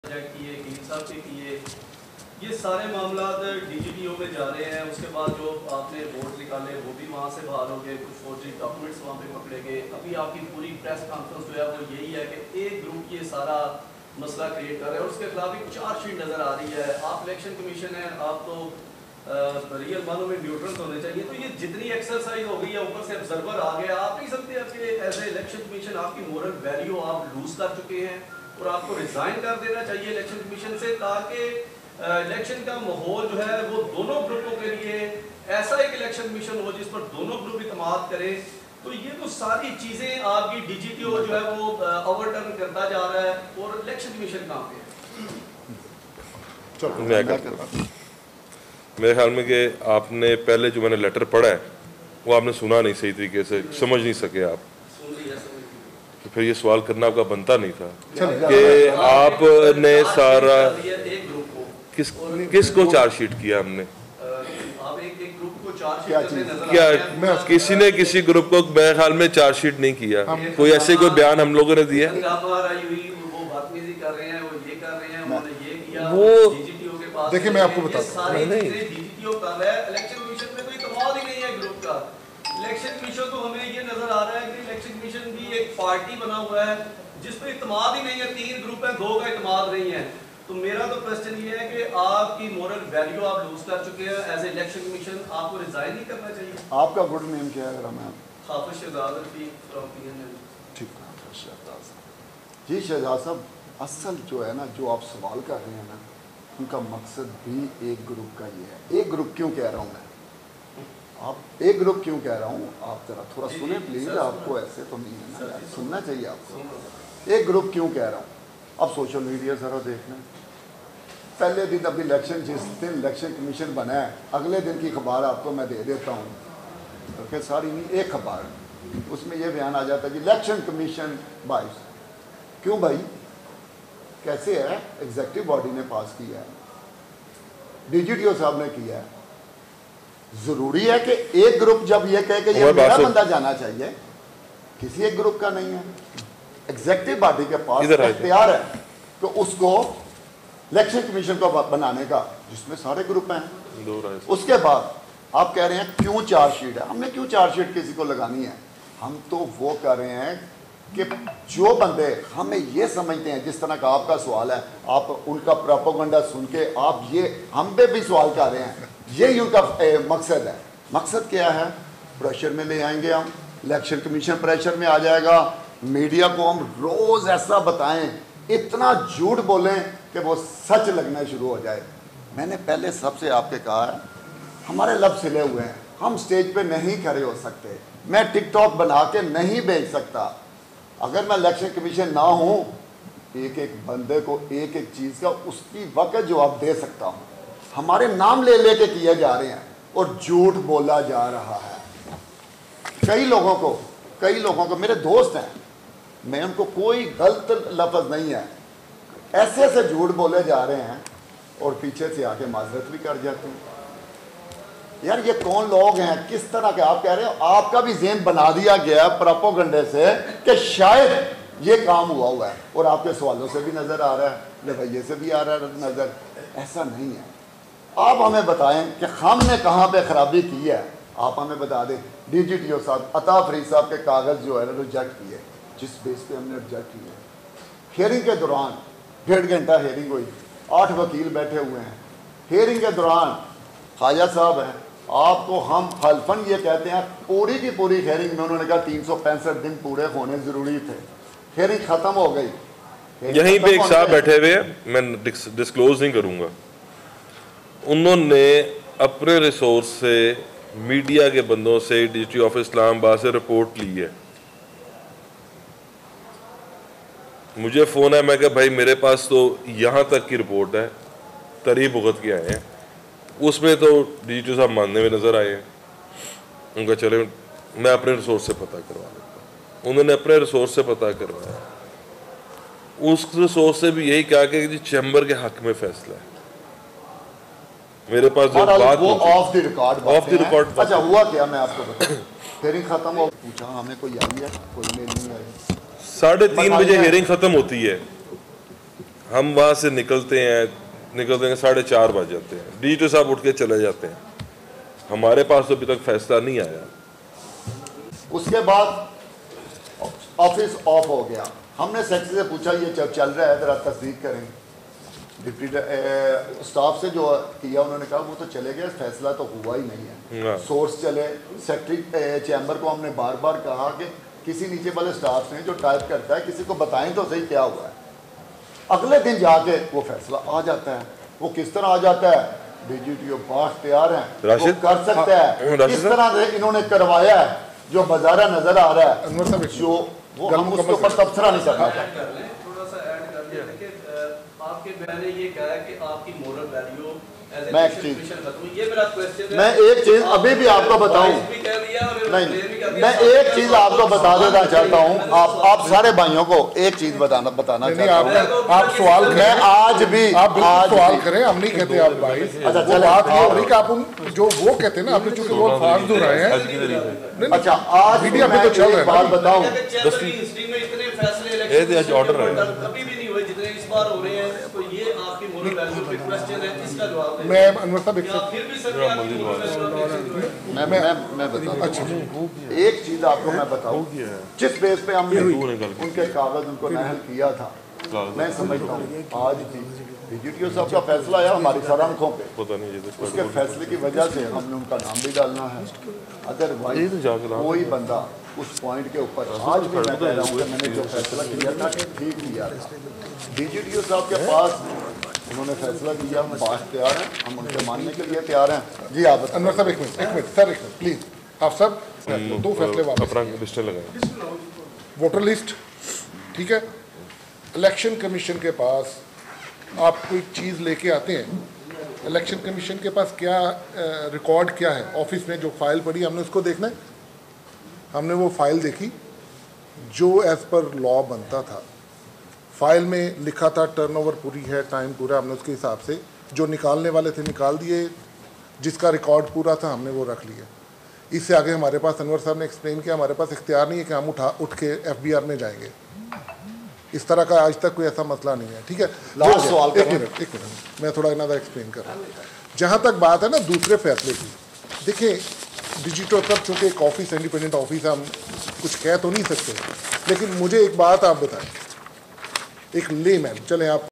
किए, कील साहब के किए, ये सारे मामला DGTO में जा रहे हैं। उसके बाद जो आपने वोट निकाले वो भी वहाँ से बाहर हो गए, कुछ फौजी डॉक्यूमेंट्स वहाँ पे पकड़े गए। अभी आपकी पूरी प्रेस कॉन्फ्रेंस जो है वो यही है कि एक ग्रुप ये सारा मसला क्रिएट कर रहा है और उसके खिलाफ एक चार्जशीट नज़र आ रही है। आप इलेक्शन कमीशन है, आप तो रियल मानों में न्यूट्रल होने चाहिए। तो ये जितनी एक्सरसाइज हो गई है, ऊपर से ऑब्जर्वर आ गया, आप नहीं सकते आपके एज ए इलेक्शन कमीशन आपकी मोरल वैल्यू आप लूज कर चुके हैं और आपको रिजाइन कर देना चाहिए इलेक्शन कमीशन से, ताकि इलेक्शन का माहौल जो है वो दोनों ग्रुपों के लिए ऐसा एक इलेक्शन कमीशन हो जिस पर दोनों ग्रुप इत्मीनाद करें। तो ये तो सारी चीजें आपकी DGTO जो है वो ओवरटर्न करता जा रहा है और इलेक्शन कमीशन कहाँ पे है? मेरे ख्याल में कि आपने पहले जो मैंने लेटर पढ़ा है वो आपने सुना नहीं सही तरीके से, समझ नहीं सके आप, तो फिर ये सवाल करना आपका बनता नहीं था कि आपने सारा किसको चार्जशीट किया हमने, क्या किसी ने किसी ग्रुप को मेरे ख्याल में चार्जशीट नहीं किया। कोई ऐसे कोई बयान हम लोगों ने दिया वो देखिए मैं आपको बताता हूँ, इलेक्शन कमीशन में कोई कमाल ही नहीं है ग्रुप का। इलेक्शन कमीशन तो हमें ये नजर आ रहा है कि इलेक्शन कमीशन भी एक पार्टी बना हुआ है जिस पर इत्मीनाद ही नहीं है। 3 ग्रुप है, 2 का इत्मीनाद नहीं है। तो मेरा तो क्वेश्चन ये है कि आपकी मोरल वैल्यू आप लूज कर चुके हैं एज ए इलेक्शन कमीशन, आपको रिजाइन नहीं करना चाहिए। आपका गुड नेम क्या है? अगर मैं हाफिज शहजाद रफीक फ्रॉम PNL। ठीक है शहजाद साहब जी। शहजाद साहब, असल जो है ना, जो आप सवाल कर रहे हैं ना, उनका मकसद भी एक ग्रुप का ये है। एक ग्रुप क्यों कह रहा हूँ मैं, आप एक ग्रुप क्यों कह रहा हूँ, आप जरा थोड़ा सुने प्लीज। आपको ऐसे तो नहीं है ना, सुनना चाहिए आपको। एक ग्रुप क्यों कह रहा हूँ, अब सोशल मीडिया ज़रा देखना, पहले दिन अभी इलेक्शन, जिस दिन इलेक्शन कमीशन बना है अगले दिन की खबर आपको मैं दे देता हूँ, क्योंकि सारी नहीं एक खबर, उसमें यह बयान आ जाता है कि इलेक्शन कमीशन 22। क्यों भाई, कैसे है? एग्जीक्यूटिव बॉडी ने पास किया है, DGTO साहब ने किया है। जरूरी है कि एक ग्रुप जब ये कहे कि ये मेरा बंदा जाना चाहिए, किसी एक ग्रुप का नहीं है, एग्जीक्यूटिव बॉडी के पास इख्तियार है तो उसको इलेक्शन कमीशन को बनाने का, जिसमें सारे ग्रुप हैं। उसके बाद आप कह रहे हैं क्यों चार्जशीट है, हमने क्यों चार्जशीट किसी को लगानी है? हम तो वो कर रहे हैं कि जो बंदे हमें ये समझते हैं, जिस तरह का आपका सवाल है, आप उनका प्रोपेगेंडा सुन के आप ये हम पे भी सवाल कर रहे हैं, यही उनका मकसद है। मकसद क्या है? प्रेशर में ले आएंगे हम, इलेक्शन कमीशन प्रेशर में आ जाएगा, मीडिया को हम रोज़ ऐसा बताएं, इतना झूठ बोलें कि वो सच लगना शुरू हो जाए। मैंने पहले सबसे आपके कहा है, हमारे लब सिले हुए हैं, हम स्टेज पे नहीं खड़े हो सकते, मैं टिकटॉक बना के नहीं बेच सकता। अगर मैं इलेक्शन कमीशन ना हूँ, एक एक बंदे को एक एक चीज़ का उसकी वक़्त जवाब दे सकता हूँ। हमारे नाम ले लेके किए जा रहे हैं और झूठ बोला जा रहा है। कई लोगों को मेरे दोस्त हैं, मैं उनको कोई गलत लफ्ज़ नहीं है, ऐसे ऐसे झूठ बोले जा रहे हैं और पीछे से आके माजरत भी कर जाते हैं। यार ये कौन लोग हैं, किस तरह के? आप कह रहे हो आपका भी ज़हन बना दिया गया प्रोपेगेंडे से कि शायद ये काम हुआ है, और आपके सवालों से भी नज़र आ रहा है, रवैये से भी आ रहा है नज़र। ऐसा नहीं है। आप हमें बताएं कि हमने कहाँ पे खराबी की है, आप हमें बता दें। DGTO साहब, अता फरीद साहब के कागज़ जो है ना रिजेक्ट किए, जिस बेस पे हमने रिजेक्ट किए। हियरिंग के दौरान 1.5 घंटा हियरिंग हुई, 8 वकील बैठे हुए हैं। हियरिंग के दौरान ख्वाजा साहब हैं, आपको हम हल्फन ये कहते हैं, पूरी की पूरी हियरिंग में उन्होंने कहा 365 दिन पूरे होने ज़रूरी थे। हियरिंग ख़त्म हो गई, यहीं पे एक साहब बैठे हुए हैं, मैं डिस्क्लोज नहीं करूँगा, उन्होंने अपने रिसोर्स से मीडिया के बंदों से DGTO ऑफिस इस्लामाबाद से रिपोर्ट ली है। मुझे फ़ोन है, मैं कहा भाई मेरे पास तो यहाँ तक की रिपोर्ट है, तरी भुगत के आए हैं, उसमें तो DGTO साहब मानने में नज़र आए हैं। उनका चले मैं अपने रिसोर्स से पता करवा लेता हूँ। उन्होंने अपने रिसोर्स से पता करवाया, उस रिसोर्स से भी यही कहा कि जी चैम्बर के हक में फैसला है। मेरे पास जो बात वो ऑफ द रिकॉर्ड। अच्छा हुआ क्या, मैं आपको बताऊं। हियरिंग खत्म हो, पूछा हमें कोई आई है, कोई नहीं आई। 3:30 बजे हियरिंग खत्म होती है, हम वहाँ से निकलते हैं 4:30 बज जाते हैं, डीजीपी साहब उठ के चले जाते हैं, हमारे पास तो अभी तक फैसला नहीं आया। उसके बाद ऑफिस ऑफ हो गया, हमने सेक्रेटरी से पूछा ये जब चल रहा है ज़रा तस्दीक करें। डिप्टी स्टाफ से जो किया उन्होंने कहा वो तो चले गए, फैसला तो हुआ ही नहीं है। सोर्स चले, सेक्रेटरी चैम्बर को हमने बार बार कहा कि किसी नीचे वाले स्टाफ ने जो टाइप करता है किसी को बताएं तो सही क्या हुआ है। अगले दिन जाके वो फैसला आ जाता है। वो किस तरह आ जाता है, डीजीपी बाख्तियार हैं, वो कर सकता है। किस तरह से इन्होंने करवाया है जो बाजारा नजर आ रहा है, जो वो हम उसके ऊपर तबसरा नहीं करना चाहते। थोड़ा सा ऐड कर लें कि आपके बहन ने ये कहा कि आपकी मोरल वैल्यू मैं एक चीज अभी भी आपको बताऊं, नहीं मैं एक चीज आपको बता देना चाहता हूं। आप सारे भाइयों को एक चीज बताना चाहता हूं। आप सवाल मैं आज भी आप सवाल करें, हम नहीं कहते आप भाई। अच्छा चलो बात ये हो रही कि आप जो वो कहते हैं ना, आपने चूंकि वो फार्स हो रहे हैं। अच्छा आज मीडिया पे तो चल रहा है, बात बताऊं, ऑर्डर कभी भी नहीं हुए जितने इस बार हो रहे हैं, तो ये आपकी मोरल वैल्यू पे क्वेश्चन है, इसका जवाब दें। मैं अनवर साहब एक फिर भी सर मैं बताता हूं एक चीज आपको मैं बताऊं, जिस बेस पे हमने उनके कागज उनको नहल किया था, मैं समझता हूँ आज भी डीजीपी साहब का फैसला आया हमारी सर आंखों पे, उसके फैसले की वजह से हमने उनका नाम भी डालना है। अदरवाइज कोई बंदा उस पॉइंट के ऊपर आज भी मैं कह रहा हूँ कि मैंने जो फैसला किया था ठीक किया था। डीजीपी साहब के पास उन्होंने फैसला किया, हम बात तैयार हैं, हम उनके मानने के लिए तैयार हैं। जी आप अनवर साहब एक मिनट सर, एक मिनट प्लीज। आप सब दो फैसले वापस। वोटर लिस्ट ठीक है, इलेक्शन कमीशन के पास आप कोई चीज़ लेके आते हैं, इलेक्शन कमीशन के पास क्या रिकॉर्ड क्या है ऑफिस में, जो फाइल पड़ी हमने उसको देखना है। हमने वो फाइल देखी जो एज़ पर लॉ बनता था, फाइल में लिखा था टर्नओवर पूरी है, टाइम पूरा, हमने उसके हिसाब से जो निकालने वाले थे निकाल दिए, जिसका रिकॉर्ड पूरा था हमने वो रख लिया। इससे आगे हमारे पास अनवर साहब ने एक्सप्लेन किया, हमारे पास इख्तियार नहीं है कि हम उठ के FBR में जाएंगे। इस तरह का आज तक कोई ऐसा मसला नहीं है। ठीक है, लास्ट सवाल एक मिनट मैं थोड़ा इनादा एक्सप्लेन कर रहा हूँ। जहाँ तक बात है ना दूसरे फैसले की, देखिए डिजिटल पर चूँकि एक ऑफिस इंडिपेंडेंट ऑफिस है, हम कुछ कह तो नहीं सकते, लेकिन मुझे एक बात आप बताएं, एक लेमैन, चलें आप